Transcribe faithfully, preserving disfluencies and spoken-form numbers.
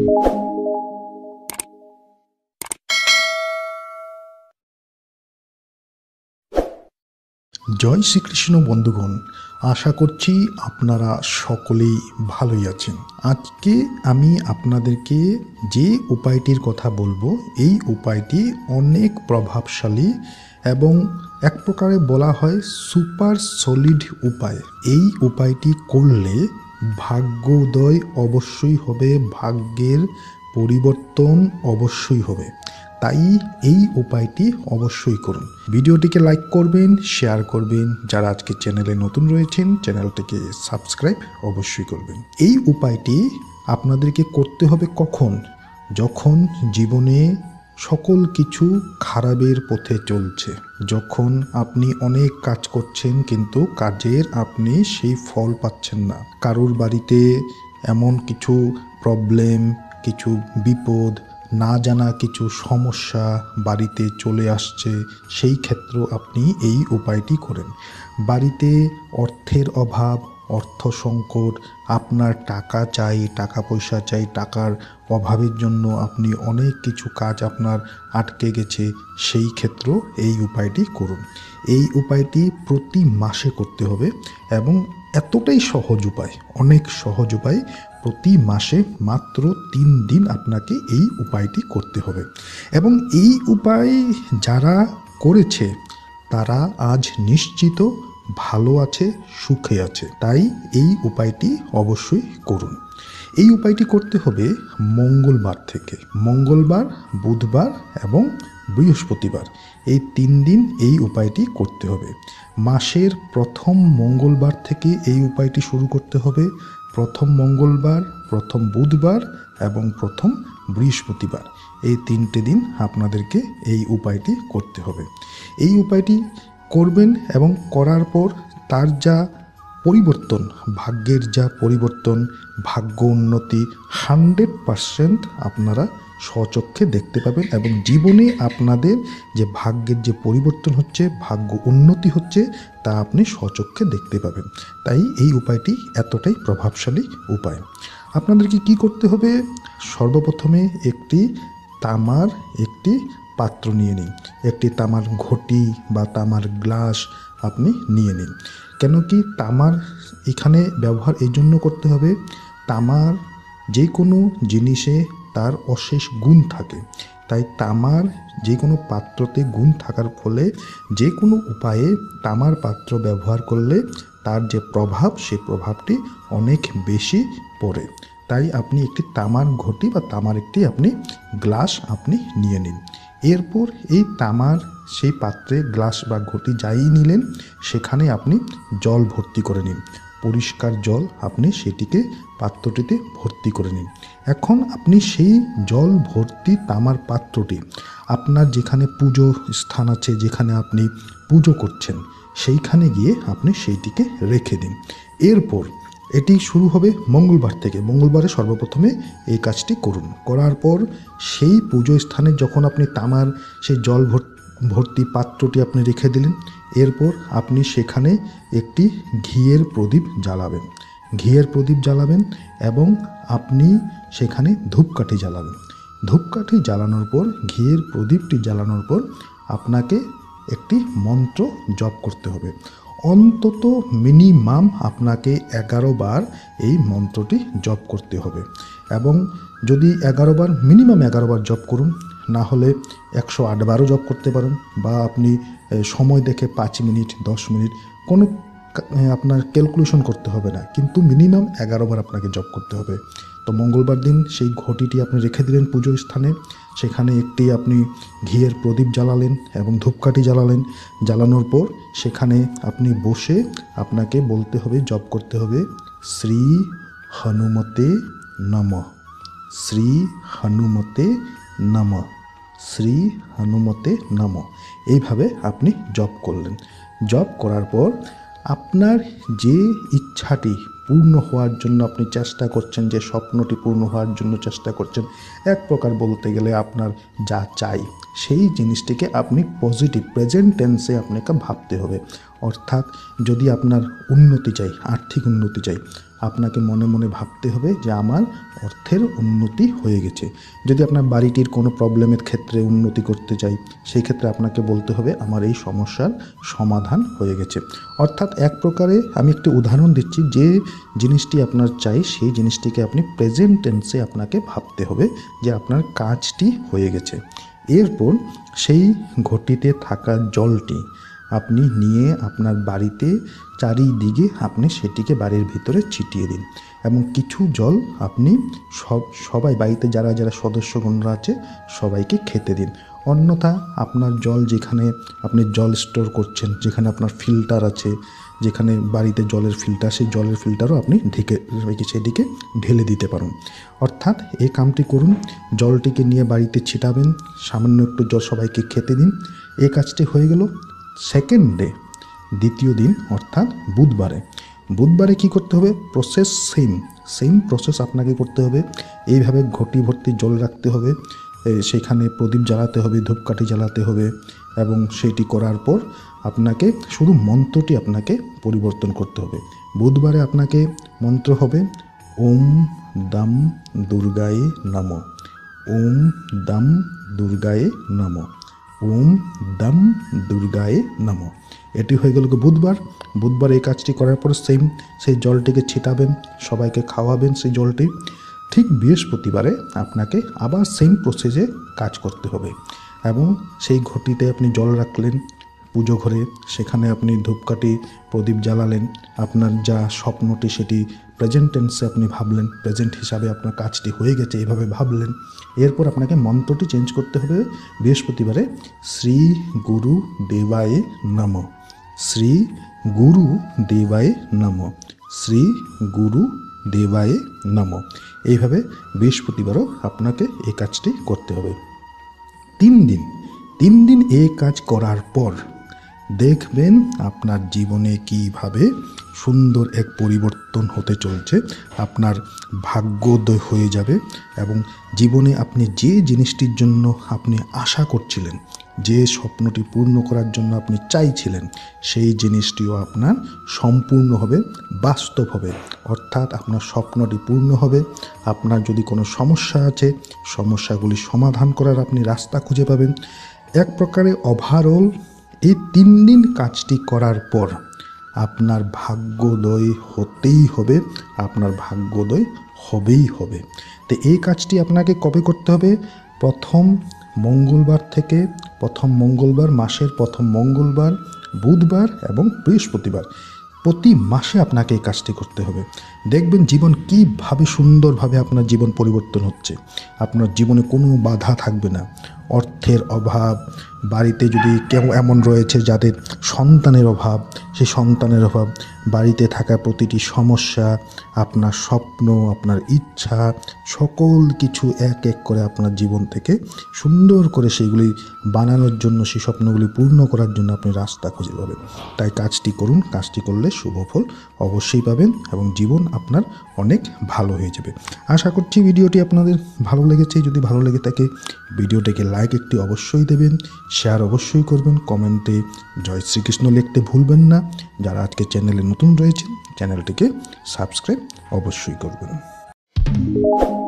জয় শ্রীকৃষ্ণ বন্ধুগণ, আশা করছি আপনারা সকলেই ভালোই আছেন। আজকে আমি আপনাদেরকে যে উপায়টির কথা বলবো, এই উপায়টি অনেক প্রভাবশালী এবং এক প্রকারে বলা হয় সুপার সলিড উপায়। এই উপায়টি করলে ভাগ্যোদয় অবশ্যই হবে, ভাগ্যের পরিবর্তন অবশ্যই হবে। তাই এই উপায়টি অবশ্যই করুন। ভিডিওটিকে লাইক করবেন, শেয়ার করবেন। যারা আজকে চ্যানেলে নতুন রয়েছেন চ্যানেলটিকে সাবস্ক্রাইব অবশ্যই করবেন। এই উপায়টি আপনাদেরকে করতে হবে কখন? যখন জীবনে সকল কিছু খারাপের পথে চলছে, যখন আপনি অনেক কাজ করছেন কিন্তু কাজের আপনি সেই ফল পাচ্ছেন না, কারোর বাড়িতে এমন কিছু প্রবলেম, কিছু বিপদ, না জানা কিছু সমস্যা বাড়িতে চলে আসছে, সেই ক্ষেত্রে আপনি এই উপায়টি করেন। বাড়িতে অর্থের অভাব, অর্থ সংকট, আপনার টাকা চাই, টাকা পয়সা চাই, টাকার অভাবের জন্য আপনি অনেক কিছু কাজ আপনার আটকে গেছে, সেই ক্ষেত্রেও এই উপায়টি করুন। এই উপায়টি প্রতি মাসে করতে হবে এবং এতটাই সহজ উপায়, অনেক সহজ উপায়। প্রতি মাসে মাত্র তিন দিন আপনাকে এই উপায়টি করতে হবে এবং এই উপায় যারা করেছে তারা আজ নিশ্চিত ভালো আছে, সুখে আছে। তাই এই উপায়টি অবশ্যই করুন। এই উপায়টি করতে হবে মঙ্গলবার থেকে। মঙ্গলবার, বুধবার এবং বৃহস্পতিবার, এই তিন দিন এই উপায়টি করতে হবে। মাসের প্রথম মঙ্গলবার থেকে এই উপায়টি শুরু করতে হবে। প্রথম মঙ্গলবার, প্রথম বুধবার এবং প্রথম বৃহস্পতিবার, এই তিনটে দিন আপনাদেরকে এই উপায়টি করতে হবে। এই উপায়টি করবেন এবং করার পর তার যা পরিবর্তন, ভাগ্যের যা পরিবর্তন, ভাগ্য উন্নতি হান্ড্রেড পারসেন্ট আপনারা স্বচক্ষে দেখতে পাবেন এবং জীবনে আপনাদের যে ভাগ্যের যে পরিবর্তন হচ্ছে, ভাগ্য উন্নতি হচ্ছে, তা আপনি স্বচক্ষে দেখতে পাবেন। তাই এই উপায়টি এতটাই প্রভাবশালী উপায়। আপনাদেরকে কি করতে হবে? সর্বপ্রথমে একটি তামার একটি পাত্র নিয়ে নিন, একটি তামার ঘটি বা তামার গ্লাস আপনি নিয়ে নিন। কেন কি তামার এখানে ব্যবহার এই জন্য করতে হবে, তামার যে কোনো জিনিসে তার অশেষ গুণ থাকে। তাই তামার যে কোনো পাত্রতে গুণ থাকার ফলে যে কোনো উপায়ে তামার পাত্র ব্যবহার করলে তার যে প্রভাব, সেই প্রভাবটি অনেক বেশি পড়ে। তাই আপনি একটি তামার ঘটি বা তামার একটি আপনি গ্লাস আপনি নিয়ে নিন। এরপর এই তামার সেই পাত্রে গ্লাস বা ঘটি যাই নিলেন, সেখানে আপনি জল ভর্তি করে নিন। পরিষ্কার জল আপনি সেটিকে পাত্রটিতে ভর্তি করে নিন। এখন আপনি সেই জল ভর্তি তামার পাত্রটি আপনার যেখানে পুজো স্থান আছে, যেখানে আপনি পুজো করছেন, সেইখানে গিয়ে আপনি সেইটিকে রেখে দিন। এরপর এটি শুরু হবে মঙ্গলবার থেকে। মঙ্গলবারে সর্বপ্রথমে এই কাজটি করুন। করার পর সেই পুজো স্থানে যখন আপনি তামার সেই জল ভর্তি পাত্রটি আপনি রেখে দিলেন, এরপর আপনি সেখানে একটি ঘিয়ের প্রদীপ জ্বালাবেন। ঘিয়ের প্রদীপ জ্বালাবেন এবং আপনি সেখানে ধূপকাঠি জ্বালাবেন। ধূপকাঠি জ্বালানোর পর, ঘিয়ের প্রদীপটি জ্বালানোর পর আপনাকে একটি মন্ত্র জপ করতে হবে। অন্তত মিনিমাম আপনাকে এগারো বার এই মন্ত্রটি জপ করতে হবে এবং যদি এগারো বার মিনিমাম এগারো বার জপ করুন, না হলে একশো আট বারও জপ করতে পারেন, বা আপনি সময় দেখে পাঁচ মিনিট দশ মিনিট কোনো আপনার ক্যালকুলেশন করতে হবে না, কিন্তু মিনিমাম এগারো বার আপনাকে জপ করতে হবে। তো মঙ্গলবার দিন সেই ঘটিটি আপনি রেখে দিলেন পুজো স্থানে, সেখানে একটি আপনি ঘিয়ের প্রদীপ জ্বালালেন এবং ধূপকাঠি জ্বালালেন। জ্বালানোর পর সেখানে আপনি বসে আপনাকে বলতে হবে, জপ করতে হবে, শ্রী হনুমতে নমঃ, শ্রী হনুমতে নমঃ, শ্রী হনুমতে নমঃ। এইভাবে আপনি জপ করলেন। জপ করার পর আপনার যে ইচ্ছাটি পূর্ণ হওয়ার জন্য আপনি চেষ্টা করছেন, যে স্বপ্নটি পূর্ণ হওয়ার জন্য চেষ্টা করছেন, এক প্রকার বলতে গেলে আপনার যা চাই সেই জিনিসটিকে আপনি পজিটিভ প্রেজেন্ট টেন্সে আপনাকে ভাবতে হবে। অর্থাৎ যদি আপনার উন্নতি চাই, আর্থিক উন্নতি চাই, আপনাকে মনে মনে ভাবতে হবে যে আমার অর্থের উন্নতি হয়ে গেছে। যদি আপনার বাড়িটির কোনো প্রবলেমের ক্ষেত্রে উন্নতি করতে চাই, সেই ক্ষেত্রে আপনাকে বলতে হবে আমার এই সমস্যার সমাধান হয়ে গেছে। অর্থাৎ এক প্রকারে আমি একটি উদাহরণ দিচ্ছি, যে জিনিসটি আপনার চাই সেই জিনিসটিকে আপনি প্রেজেন্ট টেন্সে আপনাকে ভাবতে হবে যে আপনার কাজটি হয়ে গেছে। এরপর সেই ঘটিতে থাকা জলটি আপনি নিয়ে আপনার বাড়িতে চারিদিকে আপনি সেটিকে বাড়ির ভিতরে ছিটিয়ে দিন এবং কিছু জল আপনি সব সবাই বাড়িতে যারা যারা সদস্যগণরা আছে সবাইকে খেতে দিন। অন্যথা আপনার জল যেখানে আপনি জল স্টোর করছেন, যেখানে আপনার ফিল্টার আছে, যেখানে বাড়িতে জলের ফিল্টার, সেই জলের ফিল্টারও আপনি ঢেকে রেখে সেদিকে ঢেলে দিতে পারেন। অর্থাৎ এই কামটি করুন, জলটিকে নিয়ে বাড়িতে ছিটাবেন, সামান্য একটু জল সবাইকে খেতে দিন। এই কাজটি হয়ে গেল। সেকেন্ড ডে, দ্বিতীয় দিন অর্থাৎ বুধবারে বুধবারে কি করতে হবে? প্রসেস সেম সেম প্রসেস আপনাকে করতে হবে। এইভাবে ঘটি ভর্তি জল রাখতে হবে, সেখানে প্রদীপ জ্বালাতে হবে, ধূপকাঠি জ্বালাতে হবে এবং সেটি করার পর আপনাকে শুধু মন্ত্রটি আপনাকে পরিবর্তন করতে হবে। বুধবারে আপনাকে মন্ত্র হবে ওম দাম দুর্গায়ে নমঃ, ওম দাম দুর্গায়ে নমঃ, ওম দাম দুর্গায়ে নমঃ। এটি হয়ে গেল বুধবার। বুধবার এই কাজটি করার পর সেম সেই জলটিকে ছিটাবেন, সবাইকে খাওয়াবেন সেই জলটি। ঠিক বৃহস্পতিবারে আপনাকে আবার সেম প্রসেসে কাজ করতে হবে এবং সেই ঘটিতে আপনি জল রাখলেন পুজো ঘরে, সেখানে আপনি ধূপকাঠি প্রদীপ জ্বালালেন, আপনার যা স্বপ্নটি সেটি প্রেজেন্ট টেন্সে আপনি ভাবলেন, প্রেজেন্ট হিসাবে আপনার কাজটি হয়ে গেছে এইভাবে ভাবলেন। এরপর আপনাকে মন্ত্রটি চেঞ্জ করতে হবে বৃহস্পতিবারে, শ্রী গুরু দেবায়ে নমঃ, শ্রী গুরু দেবায়ে নমঃ, শ্রী গুরু দেবায়ে নমঃ। এইভাবে বৃহস্পতিবারও আপনাকে এই কাজটি করতে হবে। তিন দিন তিন দিন এই কাজ করার পর দেখবেন আপনার জীবনে কিভাবে সুন্দর এক পরিবর্তন হতে চলছে। আপনার ভাগ্যোদয় হয়ে যাবে এবং জীবনে আপনি যে জিনিসটির জন্য আপনি আশা করছিলেন, যে স্বপ্নটি পূর্ণ করার জন্য আপনি চাইছিলেন, সেই জিনিসটিও আপনার সম্পূর্ণ হবে, বাস্তব হবে। অর্থাৎ আপনার স্বপ্নটি পূর্ণ হবে। আপনার যদি কোনো সমস্যা আছে, সমস্যাগুলি সমাধান করার আপনি রাস্তা খুঁজে পাবেন। এক প্রকারে ওভারঅল এই তিন দিন কাজটি করার পর আপনার ভাগ্যোদয় হতেই হবে, আপনার ভাগ্যোদয় হবেই হবে। তো এই কাজটি আপনাকে কবে করতে হবে? প্রথম মঙ্গলবার থেকে, প্রথম মঙ্গলবার, মাসের প্রথম মঙ্গলবার, বুধবার এবং বৃহস্পতিবার, প্রতি মাসে আপনাকে এই কাজটি করতে হবে। দেখবেন জীবন কীভাবে সুন্দরভাবে আপনার জীবন পরিবর্তন হচ্ছে। আপনার জীবনে কোনো বাধা থাকবে না। অর্থের অভাব, বাড়িতে যদি কেউ এমন রয়েছে যাদের সন্তানের অভাব, সেই সন্তানের অভাব, বাড়িতে থাকা প্রতিটি সমস্যা, আপনার স্বপ্ন, আপনার ইচ্ছা, সকল কিছু এক এক করে আপনার জীবন থেকে সুন্দর করে সেগুলি বানানোর জন্য, সেই স্বপ্নগুলি পূর্ণ করার জন্য আপনি রাস্তা খুঁজে পাবেন। তাই কাজটি করুন, কাজটি করলে শুভ ফল অবশ্যই পাবেন এবং জীবন আপনার অনেক ভালো হয়ে যাবে। আশা করছি ভিডিওটি আপনাদের ভালো লেগেছে। যদি ভালো লেগে থাকে ভিডিওটিকে লাইক একটি অবশ্যই দেবেন, শেয়ার অবশ্যই করবেন, কমেন্টে জয় শ্রীকৃষ্ণ লিখতে ভুলবেন না। যারা আজকে চ্যানেলে নতুন রয়েছেন চ্যানেলটিকে সাবস্ক্রাইব অবশ্যই করবেন।